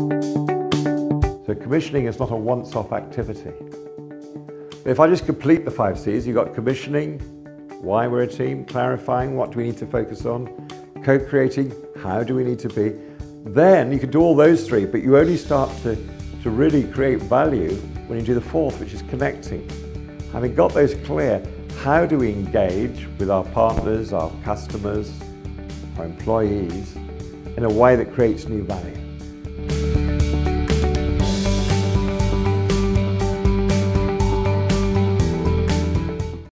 So commissioning is not a once-off activity. If I just complete the 5 C's, you've got commissioning, why we're a team, clarifying what do we need to focus on, co-creating, how do we need to be. Then you can do all those 3, but you only start to really create value when you do the 4th, which is connecting. Having got those clear, how do we engage with our partners, our customers, our employees in a way that creates new value?